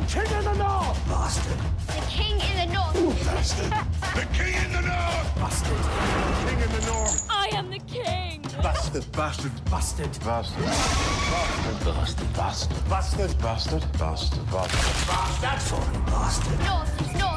king in the north! Bastard. The king in the north. Bastard. The king in the north! Bastard. The king in the north! I am the king. Bastard. Bastard. Bastard. Bastard. Bastard. Bastard. Bastard. Bastard. Bastard. Bastard. Bastard. Bastard. North, north.